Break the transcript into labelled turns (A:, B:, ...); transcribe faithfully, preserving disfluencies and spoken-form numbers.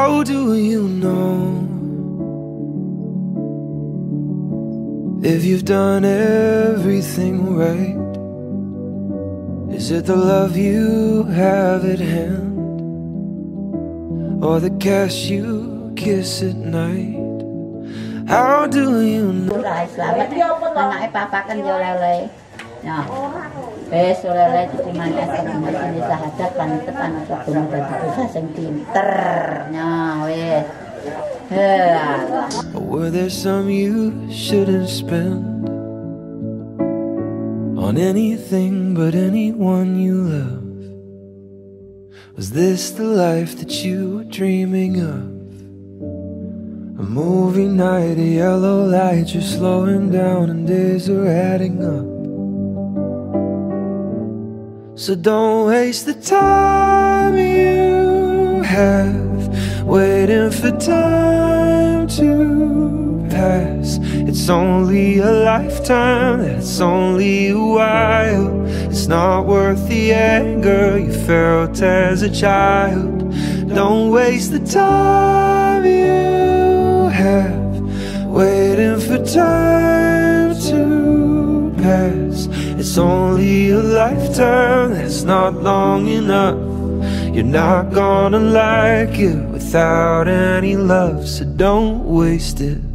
A: How do you know if you've done everything right? Is it the love you have at hand, or the kiss you kiss at night? How do you know?
B: Selamat, anaknya papa kan jolele. Nah, wes jolele itu mana teman-teman di sahadat pantepan atau tunggu dari dosa sing pinter. Nah, wes.
A: Were there some you shouldn't spend on anything but anyone you love? Was this the life that you were dreaming of? A movie night, a yellow light, you're slowing down and days are adding up. So don't waste the time you have waiting for time to pass. It's only a lifetime, that's only a while. It's not worth the anger you felt as a child. Don't waste the time you have waiting for time to pass. It's only a lifetime, that's not long enough. You're not gonna like it without any love, so don't waste it.